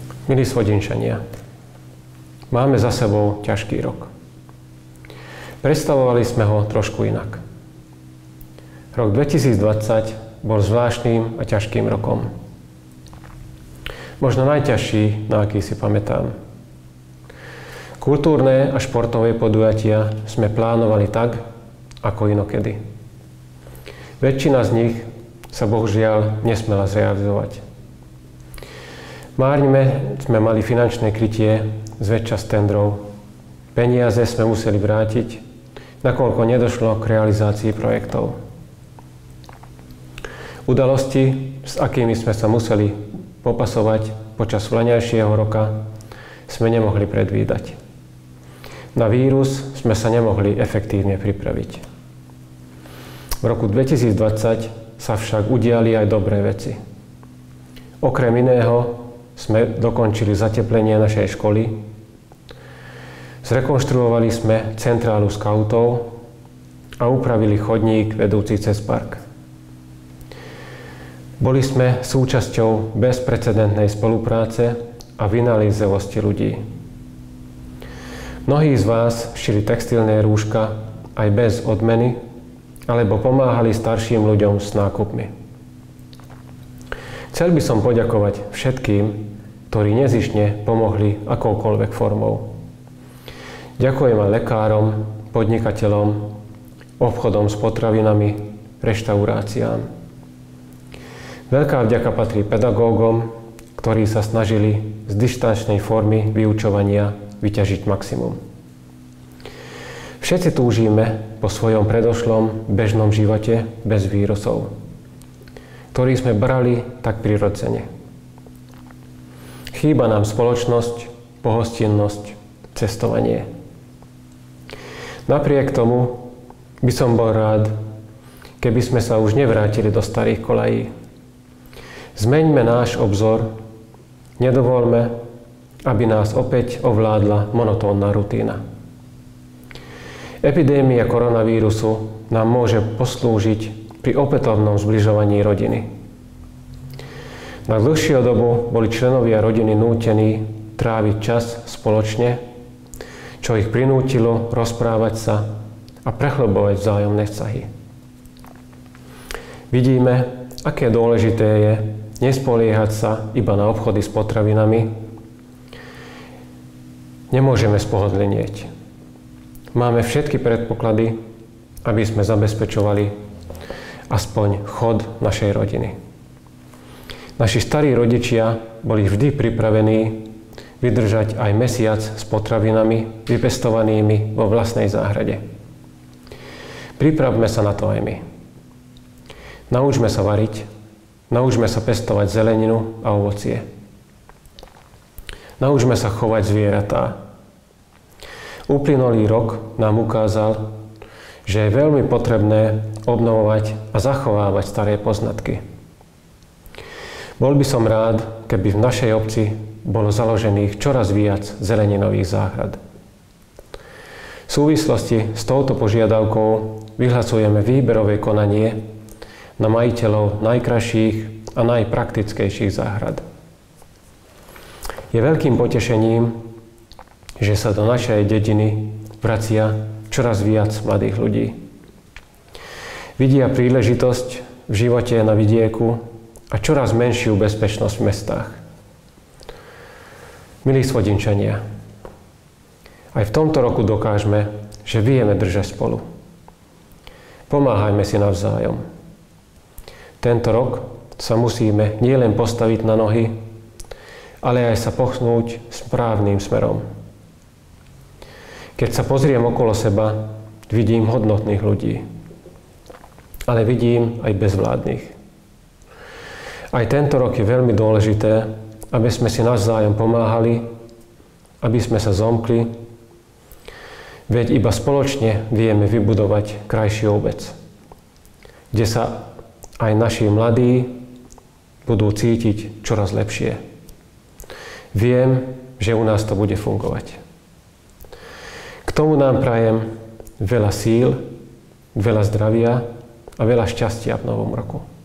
Milí Svodinčania, máme za sebou ťažký rok. Predstavovali sme ho trošku inak. Rok 2020 bol zvláštnym a ťažkým rokom. Možno najťažší, na aký si pamätám. Kultúrne a športové podujatia sme plánovali tak, ako inokedy. Väčšina z nich sa bohužiaľ nesmela zrealizovať. Márne sme mali finančné krytie zväčša z tendrov. Peniaze sme museli vrátiť, nakoľko nedošlo k realizácii projektov. Udalosti, s akými sme sa museli popasovať počas vlaňajšieho roka, sme nemohli predvídať. Na vírus sme sa nemohli efektívne pripraviť. V roku 2020 sa však udiali aj dobré veci. Okrem iného sme dokončili zateplenie našej školy, zrekonštruovali sme centrálu skautov a upravili chodník vedúci cez park. Boli sme súčasťou bezprecedentnej spolupráce a vynaliezavosti ľudí. Mnohí z vás šili textilné rúška aj bez odmeny alebo pomáhali starším ľuďom s nákupmi. Chcel by som poďakovať všetkým, ktorí nezištne pomohli akoukoľvek formou. Ďakujem aj lekárom, podnikateľom, obchodom s potravinami, reštauráciám. Veľká vďaka patrí pedagógom, ktorí sa snažili z dištančnej formy vyučovania vyťažiť maximum. Všetci túžime po svojom predošlom bežnom živote bez vírusov, ktorý sme brali tak prirodzene. Chýba nám spoločnosť, pohostinnosť, cestovanie. Napriek tomu by som bol rád, keby sme sa už nevrátili do starých kolají. Zmeňme náš obzor, nedovoľme, aby nás opäť ovládla monotónna rutína. Epidémia koronavírusu nám môže poslúžiť pri opätovnom zbližovaní rodiny. Na dlhšiu dobu boli členovia rodiny nútení tráviť čas spoločne, čo ich prinútilo rozprávať sa a prehlbovať vzájomné vzťahy. Vidíme, aké dôležité je nespoliehať sa iba na obchody s potravinami. Nemôžeme spohodlnieť. Máme všetky predpoklady, aby sme zabezpečovali aspoň chod našej rodiny. Naši starí rodičia boli vždy pripravení vydržať aj mesiac s potravinami vypestovanými vo vlastnej záhrade. Pripravme sa na to aj my. Naučme sa variť, naučme sa pestovať zeleninu a ovocie. Naučme sa chovať zvieratá. Uplynulý rok nám ukázal, že je veľmi potrebné obnovovať a zachovávať staré poznatky. Bol by som rád, keby v našej obci bolo založených čoraz viac zeleninových záhrad. V súvislosti s touto požiadavkou vyhlasujeme výberové konanie na majiteľov najkrajších a najpraktickejších záhrad. Je veľkým potešením, že sa do našej dediny vracia čoraz viac mladých ľudí. Vidia príležitosť v živote na vidieku a čoraz menšiu bezpečnosť v mestách. Milí Svodinčania, aj v tomto roku dokážme, že vieme držať spolu. Pomáhajme si navzájom. Tento rok sa musíme nielen postaviť na nohy, ale aj sa pohnúť správnym smerom. Keď sa pozriem okolo seba, vidím hodnotných ľudí, ale vidím aj bezvládnych. Aj tento rok je veľmi dôležité, aby sme si navzájom pomáhali, aby sme sa zomkli, veď iba spoločne vieme vybudovať krajšiu obec, kde sa aj naši mladí budú cítiť čoraz lepšie. Viem, že u nás to bude fungovať. K tomu nám prajem veľa síl, veľa zdravia a veľa šťastia v novom roku.